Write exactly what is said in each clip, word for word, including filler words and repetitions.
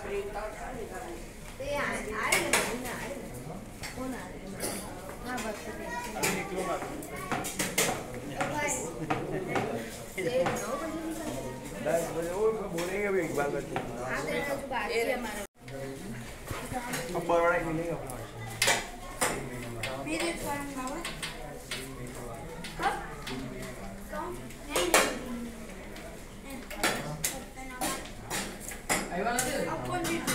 ते आले ना आले ना कोण आले हा बस अभी निकलो मत दस बजे वो बोलेंगे भी एक बार करते हैं अब बड़ा खेलेंगे अपना मेरे फॉर्म मावा कब कौन नहीं आई वाला दे अब कौन जीत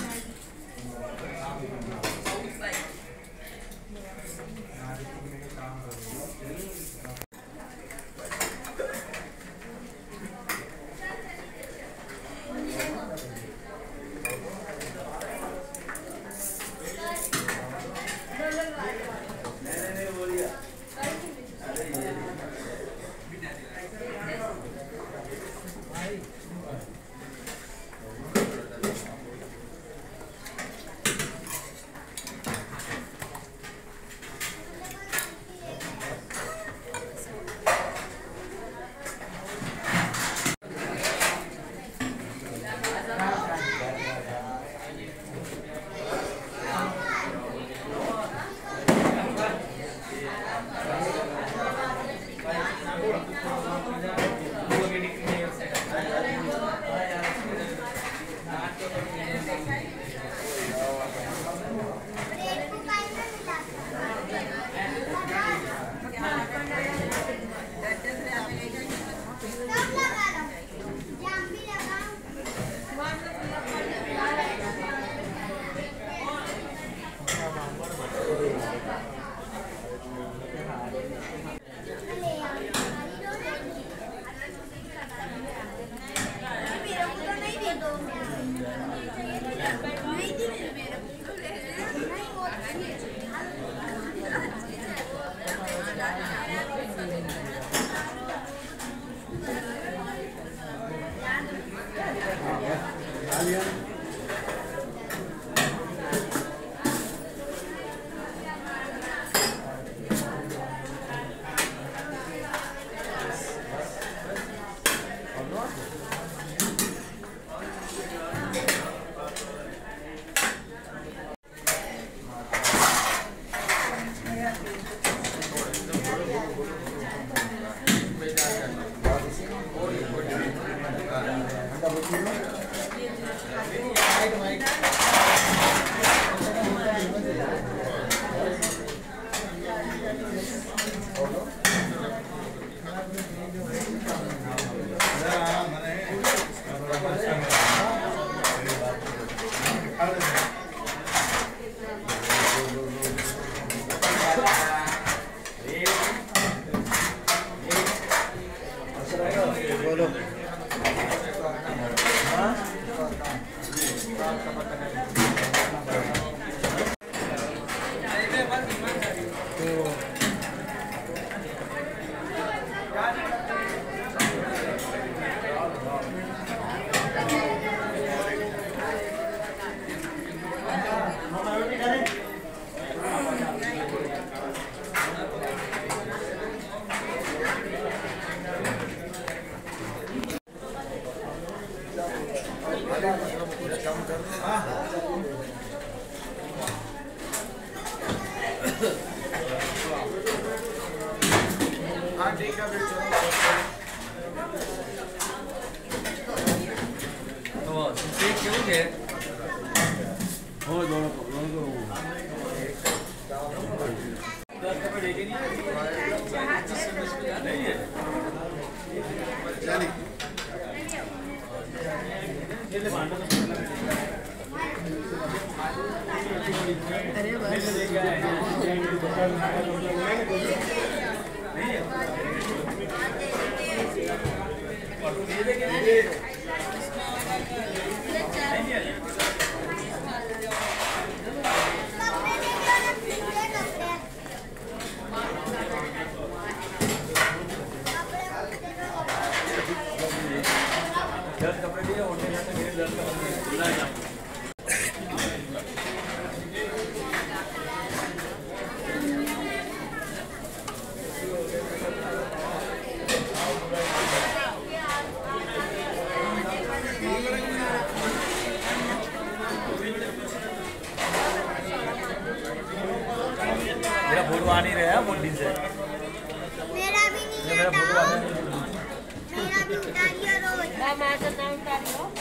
आ नहीं रहा बुढ़ी से। मेरा भी नहीं आता। मेरा भी उतारिए रोज। मैं मैं तो नहीं उतारी हूँ।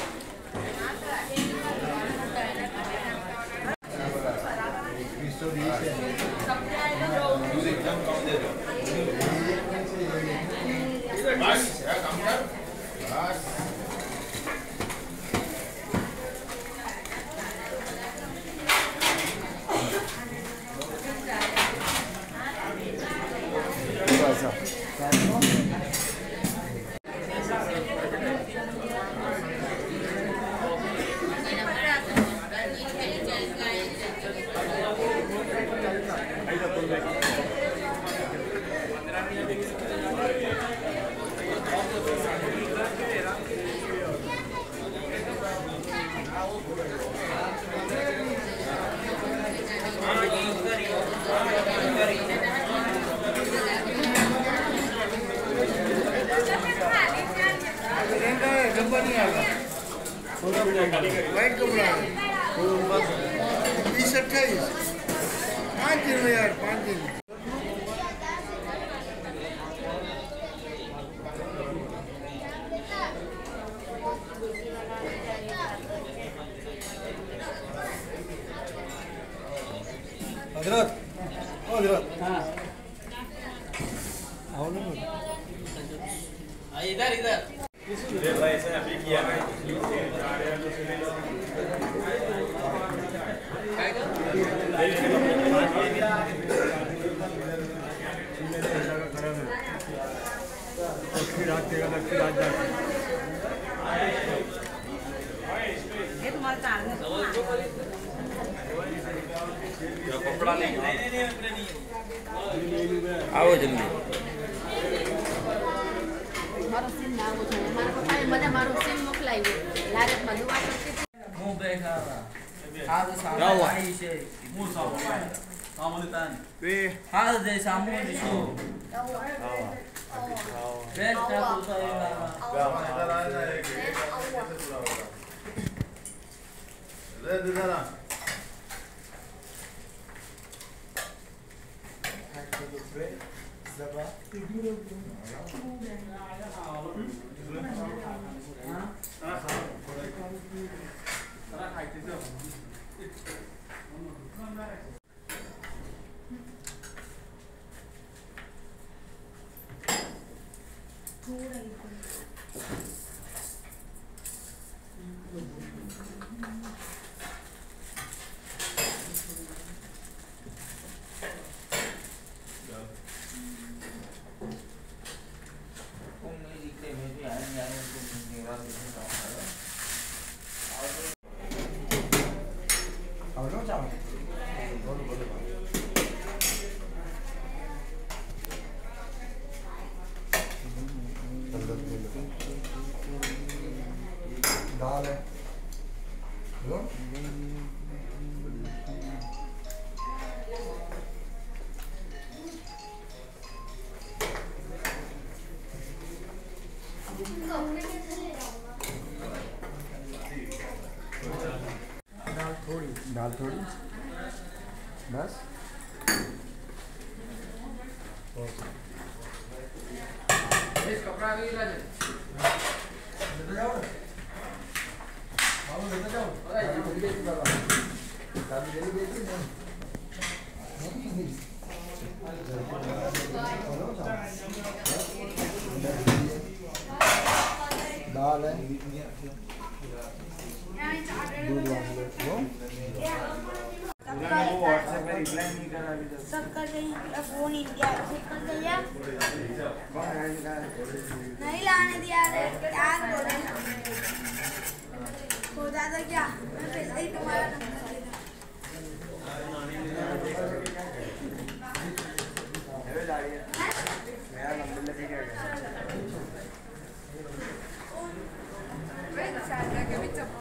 वाइट कपड़ा बीस अट्ठाईस पाँच दिन में यार पाँच दिन हजरत हजरत हाँ आओ ना इधर इधर भाई से अभी किया है ये तुम्हारा कार है कपड़ा नहीं आओ जल्दी मारो सीन ना वो है मारा पप्पा ने મને મારો સીન મોકલાવ્યો લારે મધુવા કરતી હું બેઠા હાલ સામે આવી છે હું સામે સામે તાન વે હાલ દે સામે દીસો બેઠ કા બોલતા है ले दे ना Zaba. दाल है दाल थोड़ी दाल थोड़ी बस इस कपड़ा भी ला लेते जाओ बाबू लेते जाओ अरे जल्दी जल्दी बाबा जल्दी जल्दी जल्दी दाल है दूध लो वो व्हाट्सएप पे रिप्लाई नहीं कर रहा अभी तक सब कर रही है फोन इंडिया से कर दिया नहीं लाने दिया रे क्या बोले खुदा तो क्या मैं पहले ही तुम्हारा